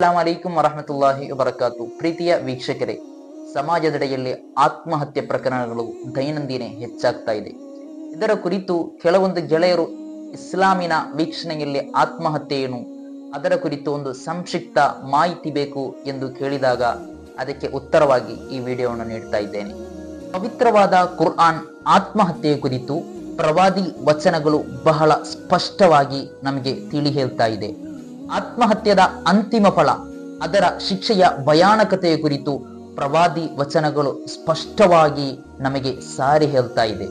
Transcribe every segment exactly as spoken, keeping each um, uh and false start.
ಅಸ್ಸಲಾಮು ಅಲೈಕುಂ ವರಹಮತುಲ್ಲಾಹಿ ವಬರಕಾತು. ಪ್ರೀತಿಯ ವೀಕ್ಷಕರೇ, ಸಮಾಜದೆಡೆಯಲ್ಲಿ ಆತ್ಮಹತ್ಯೆ ಪ್ರಕರಣಗಳು ದೈನಂದಿನ ಹೆಚ್ಚಾಗ್ತಾ ಇದೆ. ಇದರ ಕುರಿತು ಕೆಲವೊಂದು ಗೆಳೆಯರು ಇಸ್ಲಾಮಿನ ವೀಕ್ಷಣೆಯಲ್ಲಿ ಆತ್ಮಹತ್ಯೆ ಏನು, ಅದರ ಕುರಿತು ಒಂದು ಸಂಕ್ಷಿಪ್ತ ಮಾಹಿತಿ ಬೇಕು ಎಂದು ಕೇಳಿದಾಗ ಅದಕ್ಕೆ ಉತ್ತರವಾಗಿ ಈ ವಿಡಿಯೋವನ್ನು ನೀಡ್ತಾ ಇದ್ದೇನೆ. ಪವಿತ್ರವಾದ ಕುರ್ಆನ್ ಆತ್ಮಹತ್ಯೆಯ ಕುರಿತು ಪ್ರವಾದಿ ವಚನಗಳು ಬಹಳ ಸ್ಪಷ್ಟವಾಗಿ ನಮಗೆ ತಿಳಿ ಹೇಳ್ತಾ ಇದೆ. ಆತ್ಮಹತ್ಯೆಯ ಅಂತಿಮ ಫಲ, ಅದರ ಶಿಕ್ಷೆಯ ಭಯಾನಕತೆಯ ಕುರಿತು ಪ್ರವಾದಿ ವಚನಗಳು ಸ್ಪಷ್ಟವಾಗಿ ನಮಗೆ ಸಾರಿ ಹೇಳ್ತಾ ಇದೆ.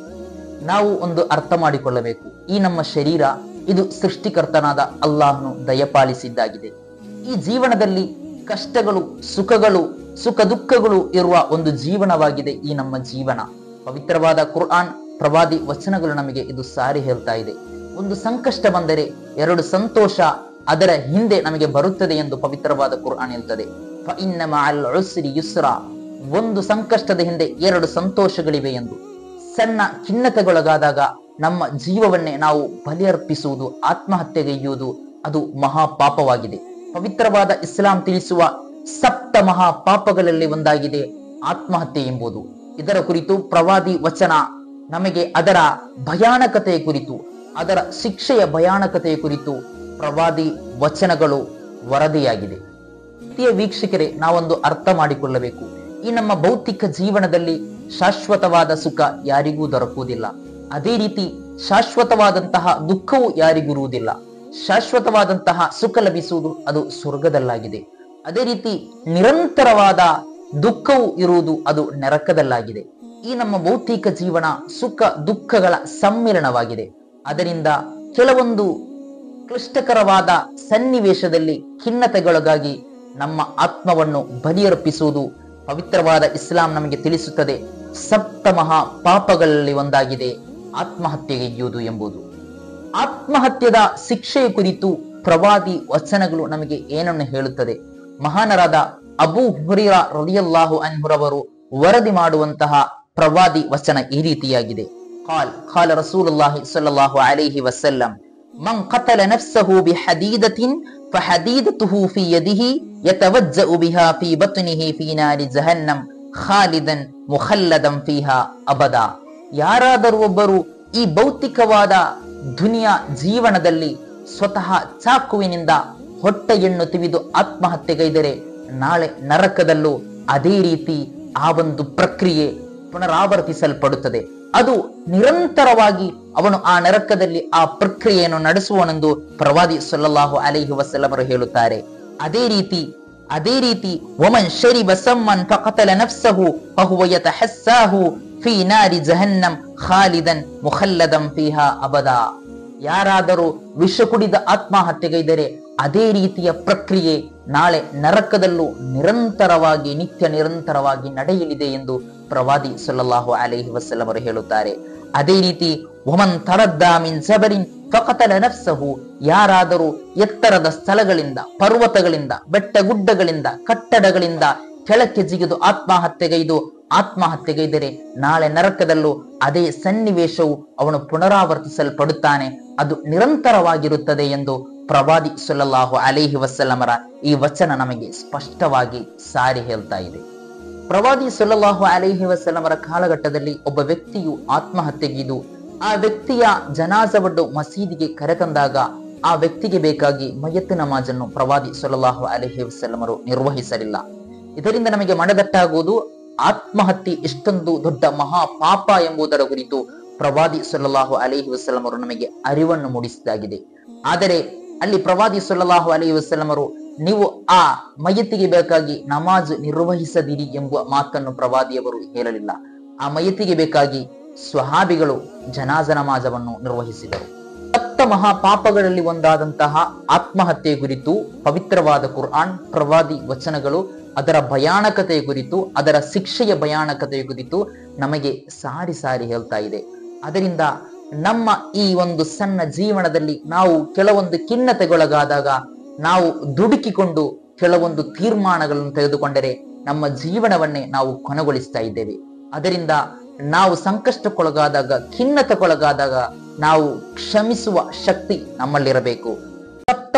ನಾವು ಒಂದು ಅರ್ಥ ಮಾಡಿಕೊಳ್ಳಬೇಕು, ಈ ನಮ್ಮ ಶರೀರ ಇದು ಸೃಷ್ಟಿಕರ್ತನಾದ ಅಲ್ಲಾಹನು ದಯಪಾಲಿಸಿದ್ದಾಗಿದೆ. ಈ ಜೀವನದಲ್ಲಿ ಕಷ್ಟಗಳು, ಸುಖಗಳು, ಸುಖ ದುಃಖಗಳು ಇರುವ ಒಂದು ಜೀವನವಾಗಿದೆ ಈ ನಮ್ಮ ಜೀವನ. ಪವಿತ್ರವಾದ ಕುರ್ಆನ್ ಪ್ರವಾದಿ ವಚನಗಳು ನಮಗೆ ಇದು ಸಾರಿ ಹೇಳ್ತಾ ಇದೆ. ಒಂದು ಸಂಕಷ್ಟ ಬಂದರೆ ಎರಡು ಸಂತೋಷ ಅದರ ಹಿಂದೆ ನಮಗೆ ಬರುತ್ತದೆ ಎಂದು ಪವಿತ್ರವಾದ ಕುರ್ಆನ್ ಹೇಳ್ತದೆ. ಫಇನ್ನ ಮಅಲ್ ಉಸ್ರಿ ಯುಸ್ರಾ, ಒಂದು ಸಂಕಷ್ಟದ ಹಿಂದೆ ಎರಡು ಸಂತೋಷಗಳಿವೆ ಎಂದು. ಸಣ್ಣ ಖಿನ್ನತೆಗೊಳಗಾದಾಗ ನಮ್ಮ ಜೀವವನ್ನೇ ನಾವು ಬಲಿಯರ್ಪಿಸುವುದು, ಆತ್ಮಹತ್ಯೆಗೈಯುವುದು ಅದು ಮಹಾ ಪಾಪವಾಗಿದೆ. ಪವಿತ್ರವಾದ ಇಸ್ಲಾಂ ತಿಳಿಸುವ ಸಪ್ತ ಮಹಾ ಪಾಪಗಳಲ್ಲಿ ಒಂದಾಗಿದೆ ಆತ್ಮಹತ್ಯೆ ಎಂಬುದು. ಇದರ ಕುರಿತು ಪ್ರವಾದಿ ವಚನ ನಮಗೆ ಅದರ ಭಯಾನಕತೆಯ ಕುರಿತು, ಅದರ ಶಿಕ್ಷೆಯ ಭಯಾನಕತೆಯ ಕುರಿತು ಪ್ರವಾದಿ ವಚನಗಳು ವರದಿಯಾಗಿದೆ. ಪ್ರಿಯ ವೀಕ್ಷಕರೇ, ನಾವೊಂದು ಅರ್ಥ ಮಾಡಿಕೊಳ್ಳಬೇಕು, ಈ ನಮ್ಮ ಭೌತಿಕ ಜೀವನದಲ್ಲಿ ಶಾಶ್ವತವಾದ ಸುಖ ಯಾರಿಗೂ ದೊರಕುವುದಿಲ್ಲ. ಅದೇ ರೀತಿ ಶಾಶ್ವತವಾದಂತಹ ದುಃಖವು ಯಾರಿಗಿರುವುದಿಲ್ಲ. ಶಾಶ್ವತವಾದಂತಹ ಸುಖ ಲಭಿಸುವುದು ಅದು ಸ್ವರ್ಗದಲ್ಲಾಗಿದೆ. ಅದೇ ರೀತಿ ನಿರಂತರವಾದ ದುಃಖವು ಇರುವುದು ಅದು ನರಕದಲ್ಲಾಗಿದೆ. ಈ ನಮ್ಮ ಭೌತಿಕ ಜೀವನ ಸುಖ ದುಃಖಗಳ ಸಮ್ಮಿಲನವಾಗಿದೆ. ಅದರಿಂದ ಕೆಲವೊಂದು ಕ್ಲಿಷ್ಟಕರವಾದ ಸನ್ನಿವೇಶದಲ್ಲಿ ಖಿನ್ನತೆಗೊಳಗಾಗಿ ನಮ್ಮ ಆತ್ಮವನ್ನು ಬಲಿಯರ್ಪಿಸುವುದು ಪವಿತ್ರವಾದ ಇಸ್ಲಾಂ ನಮಗೆ ತಿಳಿಸುತ್ತದೆ. ಸಪ್ತ ಮಹಾ ಪಾಪಗಳಲ್ಲಿ ಒಂದಾಗಿದೆ ಆತ್ಮಹತ್ಯೆಗೈಯುವುದು ಎಂಬುದು. ಆತ್ಮಹತ್ಯೆದ ಶಿಕ್ಷೆಯ ಕುರಿತು ಪ್ರವಾದಿ ವಚನಗಳು ನಮಗೆ ಏನನ್ನು ಹೇಳುತ್ತದೆ? ಮಹಾನರಾದ ಅಬೂ ಹುರೈರಾ ರಲಿಯಲ್ಲಾಹು ಅನ್ಹುರವರು ವರದಿ ಮಾಡುವಂತಹ ಪ್ರವಾದಿ ವಚನ ಈ ರೀತಿಯಾಗಿದೆ. ಕಾಲ್ ಕಾಲ ರಸೂಲುಲ್ಲಾಹಿ ಸ್ವಲ್ಲಲ್ಲಾಹು ಅಲೈಹಿ ವಸಲ್ಲಂ ಮನ್ ಕತಲ ನಫ್ಸಹು ಬಿಹದೀದತಿನ್ ಫಹದೀದತುಹು ಫಿ ಯದಿಹಿ ಯತವಜ್ಜഉ ಬಿಹಾ ಫಿ ಬತ್ನಿಹಿ ಫಿ ನಾರಿ ಜಹನ್ನಮ್ ಖಾಲಿದನ್ ಮುಖಲ್ಲದಂ ಫೀಹಾ ಅಬದಾ. ಯಾರಾದರೂ ಒಬ್ಬರು ಈ ಭೌತಿಕವಾದ ದುನಿಯಾ ಜೀವನದಲ್ಲಿ ಸ್ವತಃ ಚಾಕುವಿನಿಂದ ಹೊಟ್ಟೆಯನ್ನು ತಿವಿದು ಆತ್ಮಹತ್ಯೆಗೈದರೆ ನಾಳೆ ನರಕದಲ್ಲೂ ಅದೇ ರೀತಿ ಆ ಒಂದು ಪ್ರಕ್ರಿಯೆ ಪುನರಾವರ್ತಿಸಲ್ಪಡುತ್ತದೆ. ಅದು ನಿರಂತರವಾಗಿ ಅವನು ಆ ನರಕದಲ್ಲಿ ಆ ಪ್ರಕ್ರಿಯೆಯನ್ನು ನಡೆಸುವನೆಂದು ಪ್ರವಾದಿ ಸಲ್ಲಲ್ಲಾಹು ಅಲೈಹಿ ವಸಲ್ಲಮರು ಹೇಳುತ್ತಾರೆ. ಅದೇ ರೀತಿ ಅದೇ ರೀತಿ ವಮನ್ ಶರಿಬ ಸಮ್ಮನ್ ಫಕತಲ ನಫ್ಸಹು ಫಹುವ ಯತಹಸ್ಸಾಹು ಫೀ ನಾರಿ ಜಹನ್ನಮ್ ಖಾಲಿದನ್ ಮುಖಲ್ಲದಂ ಫೀಹಾ ಅಬದಾ. ಯಾರಾದರೂ ವಿಷ ಕುಡಿದ ಆತ್ಮಹತ್ಯೆಗೈದರೆ ಅದೇ ರೀತಿಯ ಪ್ರಕ್ರಿಯೆ ನಾಳೆ ನರಕದಲ್ಲೂ ನಿರಂತರವಾಗಿ ನಿತ್ಯ ನಿರಂತರವಾಗಿ ನಡೆಯಲಿದೆ ಎಂದು ಪ್ರವಾದಿ ಸಲ್ಲಲ್ಲಾಹು ಅಲೈಹಿ ವಸಲ್ಲಮರು ಹೇಳುತ್ತಾರೆ. ಅದೇ ರೀತಿ ವಮನ್ ತರದ್ದಾ ಮಿನ್ ಜಬರಿನ್ ಫಕತಲ ನಫ್ಸಹು, ಯಾರಾದರೂ ಎತ್ತರದ ಸ್ಥಳಗಳಿಂದ, ಪರ್ವತಗಳಿಂದ, ಬೆಟ್ಟ ಗುಡ್ಡಗಳಿಂದ, ಕಟ್ಟಡಗಳಿಂದ ಕೆಳಕ್ಕೆ ಜಿಗಿದು ಆತ್ಮಹತ್ಯೆಗೈದು ಆತ್ಮಹತ್ಯೆಗೈದರೆ ನಾಳೆ ನರಕದಲ್ಲೂ ಅದೇ ಸನ್ನಿವೇಶವು ಅವನು ಪುನರಾವರ್ತಿಸಲ್ಪಡುತ್ತಾನೆ, ಅದು ನಿರಂತರವಾಗಿರುತ್ತದೆ ಎಂದು ಪ್ರವಾದಿ ಸಲ್ಲಲ್ಲಾಹು ಅಲೈಹಿ ವಸಲ್ಲಮರ ಈ ವಚನ ನಮಗೆ ಸ್ಪಷ್ಟವಾಗಿ ಸಾರಿ ಹೇಳ್ತಾ ಇದೆ. ಪ್ರವಾದಿ ಸಲ್ಲಲ್ಲಾಹು ಅಲೈಹಿ ವಸಲ್ಲಮರ ಕಾಲಘಟ್ಟದಲ್ಲಿ ಒಬ್ಬ ವ್ಯಕ್ತಿಯು ಆತ್ಮಹತ್ಯೆಗಿದು ಆ ವ್ಯಕ್ತಿಯ ಜನಾಜವನ್ನು ಮಸೀದಿಗೆ ಕರೆತಂದಾಗ ಆ ವ್ಯಕ್ತಿಗೆ ಬೇಕಾಗಿ ಮಯ್ಯತ್ ನಮಾಜನ್ನು ಪ್ರವಾದಿ ಸಲ್ಲಲ್ಲಾಹು ಅಲೈಹಿ ವಸಲ್ಲಮರು ನಿರ್ವಹಿಸಲಿಲ್ಲ. ಇದರಿಂದ ನಮಗೆ ಮನದಟ್ಟಾಗುವುದು ಆತ್ಮಹತ್ಯೆ ಎಷ್ಟೊಂದು ದೊಡ್ಡ ಮಹಾ ಪಾಪ ಎಂಬುದರ ಕುರಿತು ಪ್ರವಾದಿ ಸಲ್ಲಲ್ಲಾಹು ಅಲೈಹಿ ವಸಲ್ಲಮರು ನಮಗೆ ಅರಿವನ್ನು ಮೂಡಿಸಿದಾಗಿದೆ. ಆದರೆ ಅಲ್ಲಿ ಪ್ರವಾದಿ ಸಲ್ಲಲ್ಲಾಹು ಅಲೈಹಿ ವಸಲ್ಲಮರು ನೀವು ಆ ಮಯ್ಯತ್ತಿಗೆ ಬೇಕಾಗಿ ನಮಾಜ್ ನಿರ್ವಹಿಸದಿರಿ ಎಂಬ ಮಾತನ್ನು ಪ್ರವಾದಿಯವರು ಹೇಳಲಿಲ್ಲ. ಆ ಮಯ್ಯತ್ತಿಗೆ ಬೇಕಾಗಿ ಸ್ವಹಾಬಿಗಳು ಜನಾಜ ನಮಾಜವನ್ನು ನಿರ್ವಹಿಸಿದರು. ಸಪ್ತ ಮಹಾ ಪಾಪಗಳಲ್ಲಿ ಒಂದಾದಂತಹ ಆತ್ಮಹತ್ಯೆ ಕುರಿತು ಪವಿತ್ರವಾದ ಕುರ್ಆನ್ ಪ್ರವಾದಿ ವಚನಗಳು ಅದರ ಭಯಾನಕತೆಯ ಕುರಿತು, ಅದರ ಶಿಕ್ಷೆಯ ಭಯಾನಕತೆಯ ಕುರಿತು ನಮಗೆ ಸಾರಿ ಸಾರಿ ಹೇಳ್ತಾ ಇದೆ. ಅದರಿಂದ ನಮ್ಮ ಈ ಒಂದು ಸಣ್ಣ ಜೀವನದಲ್ಲಿ ನಾವು ಕೆಲವೊಂದು ಖಿನ್ನತೆಗೊಳಗಾದಾಗ ನಾವು ದುಡುಕಿಕೊಂಡು ಕೆಲವೊಂದು ತೀರ್ಮಾನಗಳನ್ನು ತೆಗೆದುಕೊಂಡರೆ ನಮ್ಮ ಜೀವನವನ್ನೇ ನಾವು ಕೊನೆಗೊಳಿಸ್ತಾ ಇದ್ದೇವೆ. ಅದರಿಂದ ನಾವು ಸಂಕಷ್ಟಕ್ಕೊಳಗಾದಾಗ, ಖಿನ್ನತೆಗೊಳಗಾದಾಗ ನಾವು ಕ್ಷಮಿಸುವ ಶಕ್ತಿ ನಮ್ಮಲ್ಲಿರಬೇಕು. ಸಪ್ತ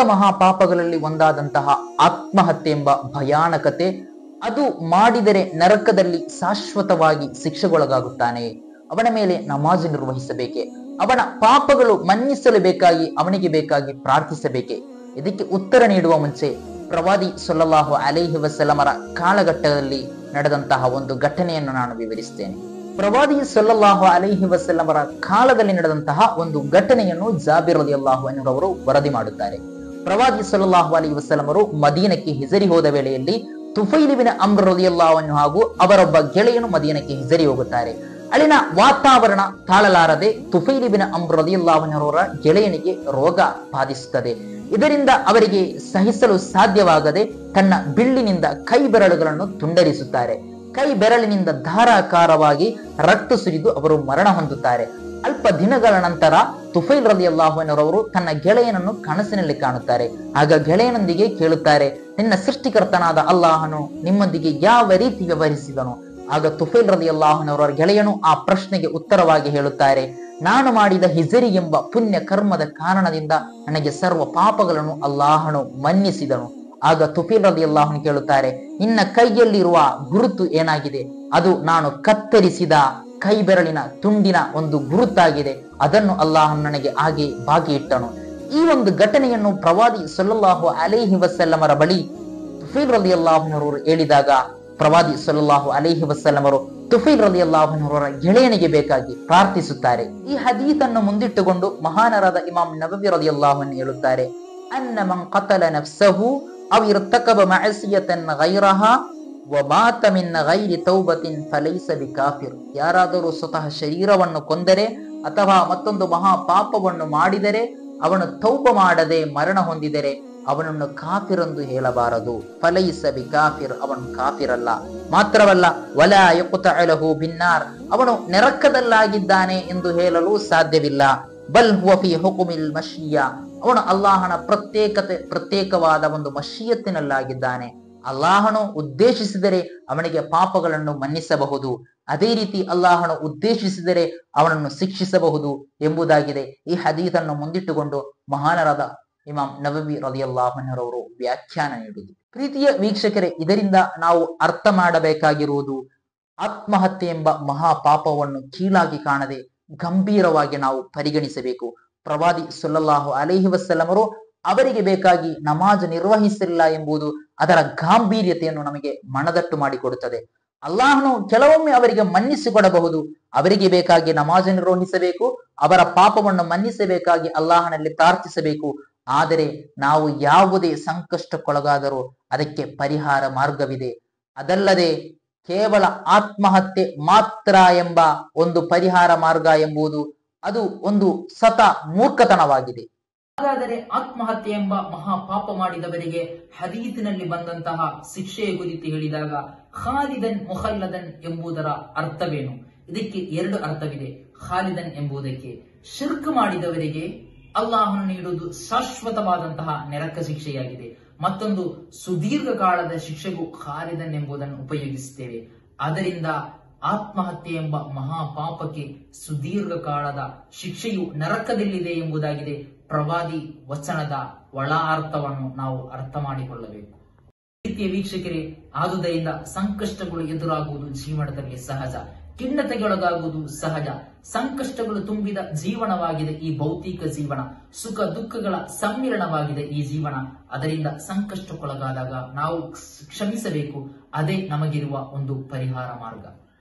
ಮಹಾಪಾಪಗಳಲ್ಲಿ ಒಂದಾದಂತಹ ಆತ್ಮಹತ್ಯೆ ಎಂಬ ಭಯಾನಕತೆ, ಅದು ಮಾಡಿದರೆ ನರಕದಲ್ಲಿ ಶಾಶ್ವತವಾಗಿ ಶಿಕ್ಷೆಗೊಳಗಾಗುತ್ತಾನೆ. ಅವನ ಮೇಲೆ ನಮಾಜ್ ನಿರ್ವಹಿಸಬೇಕೆ? ಅವನ ಪಾಪಗಳು ಮನ್ನಿಸಲು ಬೇಕಾಗಿ ಅವನಿಗೆ ಬೇಕಾಗಿ ಪ್ರಾರ್ಥಿಸಬೇಕೆ? ಇದಕ್ಕೆ ಉತ್ತರ ನೀಡುವ ಮುಂಚೆ ಪ್ರವಾದಿ ಸಲ್ಲಲ್ಲಾಹು ಅಲೈಹಿ ವಸಲ್ಲಮರ ಕಾಲಘಟ್ಟದಲ್ಲಿ ನಡೆದಂತಹ ಒಂದು ಘಟನೆಯನ್ನು ನಾನು ವಿವರಿಸ್ತೇನೆ. ಪ್ರವಾದಿ ಸಲ್ಲಲ್ಲಾಹು ಅಲೈಹಿ ವಸಲ್ಲಮರ ಕಾಲದಲ್ಲಿ ನಡೆದಂತಹ ಒಂದು ಘಟನೆಯನ್ನು ಜಾಬಿರ್ ರಲಿಯಲ್ಲಾಹು ಅನ್ಹು ಅವರು ವರದಿ ಮಾಡುತ್ತಾರೆ. ಪ್ರವಾದಿ ಸಲ್ಲಲ್ಲಾಹು ಅಲೈಹಿ ವಸಲ್ಲಮರು ಮದೀನಕ್ಕೆ ಹಿಜರಿ ಹೋದ ವೇಳೆಯಲ್ಲಿ ತುಫೈಲ್ ಇಬ್ನ್ ಅಮ್ರ್ ರಲಿಯಲ್ಲಾಹು ಅನ್ಹು ಹಾಗೂ ಅವರೊಬ್ಬ ಗೆಳೆಯನು ಮದೀನಕ್ಕೆ ಹಿಜರಿ ಹೋಗುತ್ತಾರೆ. ಅಲ್ಲಿನ ವಾತಾವರಣ ತಾಳಲಾರದೆ ತುಫೈಲ್ ಇಬ್ನ್ ಅಮ್ರ್ ರಲಿಯಲ್ಲಾಹು ಅನ್ಹು ಅವರ ಗೆಳೆಯನಿಗೆ ರೋಗ ಬಾಧಿಸುತ್ತದೆ. ಇದರಿಂದ ಅವರಿಗೆ ಸಹಿಸಲು ಸಾಧ್ಯವಾಗದೆ ತನ್ನ ಬಿಲ್ಲಿನಿಂದ ಕೈ ಬೆರಳುಗಳನ್ನು ತುಂಡರಿಸುತ್ತಾರೆ. ಕೈ ಬೆರಳಿನಿಂದ ಧಾರಾಕಾರವಾಗಿ ರಕ್ತ ಸುರಿದು ಅವರು ಮರಣ ಹೊಂದುತ್ತಾರೆ. ಅಲ್ಪ ದಿನಗಳ ನಂತರ ತುಫೈಲ್ ರಲಿಯಲ್ಲಾಹು ಅನ್ಹು ಅವರು ತನ್ನ ಗೆಳೆಯನನ್ನು ಕನಸಿನಲ್ಲಿ ಕಾಣುತ್ತಾರೆ. ಆಗ ಗೆಳೆಯನೊಂದಿಗೆ ಕೇಳುತ್ತಾರೆ, ನಿನ್ನ ಸೃಷ್ಟಿಕರ್ತನಾದ ಅಲ್ಲಾಹನು ನಿಮ್ಮೊಂದಿಗೆ ಯಾವ ರೀತಿ ವ್ಯವಹರಿಸಿದನು? ಆಗ ತುಫೈಲ್ ರಲಿಯಲ್ಲಾಹು ಅನ್ಹು ಅವರ ಗೆಳೆಯನು ಆ ಪ್ರಶ್ನೆಗೆ ಉತ್ತರವಾಗಿ ಹೇಳುತ್ತಾರೆ, ನಾನು ಮಾಡಿದ ಹಿಜರಿ ಎಂಬ ಪುಣ್ಯ ಕರ್ಮದ ಕಾರಣದಿಂದ ನನಗೆ ಸರ್ವ ಪಾಪಗಳನ್ನು ಅಲ್ಲಾಹನು ಮನ್ನಿಸಿದನು. ಆಗ ತುಫೈಲ್ ರಲಿಯಲ್ಲಾಹು ಅನ್ಹು ಕೇಳುತ್ತಾರೆ, ನಿನ್ನ ಕೈಯಲ್ಲಿರುವ ಗುರುತು ಏನಾಗಿದೆ? ಅದು ನಾನು ಕತ್ತರಿಸಿದ ಕೈ ಬೆರಳಿನ ತುಂಡಿನ ಒಂದು ಗುರುತಾಗಿದೆ. ಅದನ್ನು ಅಲ್ಲಾಹನು ನನಗೆ ಹಾಗೆ ಬಾಗಿ ಇಟ್ಟನು. ಈ ಒಂದು ಘಟನೆಯನ್ನು ಪ್ರವಾದಿ ಸಲ್ಲಲ್ಲಾಹು ಅಲೈಹಿ ವಸಲ್ಲಮರ ಬಳಿ ತುಫೈಲ್ ರಲಿಯಲ್ಲಾಹು ಅನ್ಹು ಅವರು ಹೇಳಿದಾಗ ಪ್ರವಾದಿ ಸಲ್ಲಲ್ಲಾಹು ಅಲೈಹಿ ವಸಲ್ಲಮರು ತುಫೈಲ್ ರಲಿಯಲ್ಲಾಹು ಅನ್ಹು ಅವರ ಗೆಳೆಯನಿಗೆ ಬೇಕಾಗಿ ಪ್ರಾರ್ಥಿಸುತ್ತಾರೆ. ಈ ಹದೀತನ್ನು ಮುಂದಿಟ್ಟುಕೊಂಡು ಮಹಾನರಾದ ಇಮಾಮ್ ನವವಿ ರಲಿಯಲ್ಲಾಹು ಅನ್ಹು ಹೇಳುತ್ತಾರೆ, ಅನ್ನ ಮನ್ ಕತಲ ನಫ್ಸಹು ಅವ್ ಇರ್ತಕಬ ಮಅಸಿಯತನ್ ಗೈರಹಾ ವ ಮಾತ ಮಿನ್ ಗೈರಿ ತೌಬತಿನ್ ಫಲೈಸ ಬಿಕಾಫಿರ್. ಯಾರಾದರೂ ಸ್ವತಃ ಶರೀರವನ್ನು ಕೊಂದರೆ ಅಥವಾ ಮತ್ತೊಂದು ಮಹಾ ಪಾಪವನ್ನು ಮಾಡಿದರೆ ಅವನು ತೌಬ ಮಾಡದೆ ಮರಣ ಹೊಂದಿದರೆ ಅವನನ್ನು ಕಾಫಿರ್ ಎಂದು ಹೇಳಬಾರದು. ಫಲೈಸ ಬಿಕಾಫಿರ್, ಅವನು ಕಾಫಿರಲ್ಲ. ಮಾತ್ರವಲ್ಲ, ವಲಾ ಯಖ್ತಅ ಲಹು ಬಿನ್ನಾರ್, ಅವನು ನರಕದಲ್ಲಾಗಿದ್ದಾನೆ ಎಂದು ಹೇಳಲು ಸಾಧ್ಯವಿಲ್ಲ. ಬಲ್ ಹುವ ಫಿ ಹುಕುಮಿಲ್ ಮಶಿಯಾ, ಅವನು ಅಲ್ಲಾಹನ ಪ್ರತ್ಯೇಕತೆ ಪ್ರತ್ಯೇಕವಾದ ಒಂದು ಮಶಿಯತ್ತಿನಲ್ಲಾಗಿದ್ದಾನೆ. ಅಲ್ಲಾಹನು ಉದ್ದೇಶಿಸಿದರೆ ಅವನಿಗೆ ಪಾಪಗಳನ್ನು ಮನ್ನಿಸಬಹುದು, ಅದೇ ರೀತಿ ಅಲ್ಲಾಹನು ಉದ್ದೇಶಿಸಿದರೆ ಅವನನ್ನು ಶಿಕ್ಷಿಸಬಹುದು ಎಂಬುದಾಗಿದೆ. ಈ ಹದೀತನ್ನು ಮುಂದಿಟ್ಟುಕೊಂಡು ಮಹಾನರಾದ ಇಮಾಮ್ ನವವಿ ರಲಿಯಲ್ಲಾಹು ಅನ್ಹು ಅವರು ವ್ಯಾಖ್ಯಾನ ನೀಡುವುದು. ಪ್ರೀತಿಯ ವೀಕ್ಷಕರೇ, ಇದರಿಂದ ನಾವು ಅರ್ಥ ಮಾಡಬೇಕಾಗಿರುವುದು, ಆತ್ಮಹತ್ಯೆ ಎಂಬ ಮಹಾ ಪಾಪವನ್ನು ಕೀಳಾಗಿ ಕಾಣದೆ ಗಂಭೀರವಾಗಿ ನಾವು ಪರಿಗಣಿಸಬೇಕು. ಪ್ರವಾದಿ ಸಲ್ಲಲ್ಲಾಹು ಅಲೈಹಿ ವಸಲ್ಲಮರು ಅವರಿಗೆ ಬೇಕಾಗಿ ನಮಾಜ್ ನಿರ್ವಹಿಸಿಲ್ಲ ಎಂಬುದು ಅದರ ಗಾಂಭೀರ್ಯತೆಯನ್ನು ನಮಗೆ ಮನದಟ್ಟು ಮಾಡಿಕೊಡುತ್ತದೆ. ಅಲ್ಲಾಹನು ಕೆಲವೊಮ್ಮೆ ಅವರಿಗೆ ಮನ್ನಿಸಿಕೊಡಬಹುದು. ಅವರಿಗೆ ಬೇಕಾಗಿ ನಮಾಜ್ ನಿರ್ವಹಿಸಬೇಕು, ಅವರ ಪಾಪವನ್ನು ಮನ್ನಿಸಬೇಕಾಗಿ ಅಲ್ಲಾಹನಲ್ಲಿ ಪ್ರಾರ್ಥಿಸಬೇಕು. ಆದರೆ ನಾವು ಯಾವುದೇ ಸಂಕಷ್ಟಕ್ಕೊಳಗಾದರೂ ಅದಕ್ಕೆ ಪರಿಹಾರ ಮಾರ್ಗವಿದೆ. ಅದಲ್ಲದೆ ಕೇವಲ ಆತ್ಮಹತ್ಯೆ ಮಾತ್ರ ಎಂಬ ಒಂದು ಪರಿಹಾರ ಮಾರ್ಗ ಎಂಬುದು ಅದು ಒಂದು ಸತ ಮೂರ್ಖತನವಾಗಿದೆ. ಹಾಗಾದರೆ ಆತ್ಮಹತ್ಯೆ ಎಂಬ ಮಹಾ ಪಾಪ ಮಾಡಿದವರಿಗೆ ಹದೀತಿನಲ್ಲಿ ಬಂದಂತಹ ಶಿಕ್ಷೆಯ ಕುರಿತು ಹೇಳಿದಾಗ ಖಾಲಿದನ್ ಮುಖಲ್ಲದನ್ ಎಂಬುದರ ಅರ್ಥವೇನು? ಇದಕ್ಕೆ ಎರಡು ಅರ್ಥವಿದೆ. ಖಾಲಿದನ್ ಎಂಬುದಕ್ಕೆ ಶಿರ್ಕ್ ಮಾಡಿದವರಿಗೆ ಅಲ್ಲಾಹನು ನೀಡುವುದು ಶಾಶ್ವತವಾದಂತಹ ನರಕ ಶಿಕ್ಷೆಯಾಗಿದೆ. ಮತ್ತೊಂದು ಸುದೀರ್ಘ ಕಾಲದ ಶಿಕ್ಷೆಗೂ ಖಾಲಿದನ್ ಎಂಬುದನ್ನು ಉಪಯೋಗಿಸುತ್ತೇವೆ. ಅದರಿಂದ ಆತ್ಮಹತ್ಯೆ ಎಂಬ ಮಹಾಪಾಪಕ್ಕೆ ಸುದೀರ್ಘ ಕಾಲದ ಶಿಕ್ಷೆಯು ನರಕದಲ್ಲಿದೆ ಎಂಬುದಾಗಿದೆ ಪ್ರವಾದಿ ವಚನದ ಒಳ ಅರ್ಥವನ್ನು ನಾವು ಅರ್ಥ ಮಾಡಿಕೊಳ್ಳಬೇಕು. ಪ್ರೀತಿಯ ವೀಕ್ಷಕರೇ, ಆದುದರಿಂದ ಸಂಕಷ್ಟಗಳು ಎದುರಾಗುವುದು ಜೀವನದಲ್ಲಿ ಸಹಜ, ಖಿನ್ನತೆಗೊಳಗಾಗುವುದು ಸಹಜ. ಸಂಕಷ್ಟಗಳು ತುಂಬಿದ ಜೀವನವಾಗಿದೆ ಈ ಭೌತಿಕ ಜೀವನ, ಸುಖ ದುಃಖಗಳ ಸಮ್ಮಿಲನವಾಗಿದೆ ಈ ಜೀವನ. ಅದರಿಂದ ಸಂಕಷ್ಟಕ್ಕೊಳಗಾದಾಗ ನಾವು ಕ್ಷಮಿಸಬೇಕು. ಅದೇ ನಮಗಿರುವ ಒಂದು ಪರಿಹಾರ ಮಾರ್ಗ.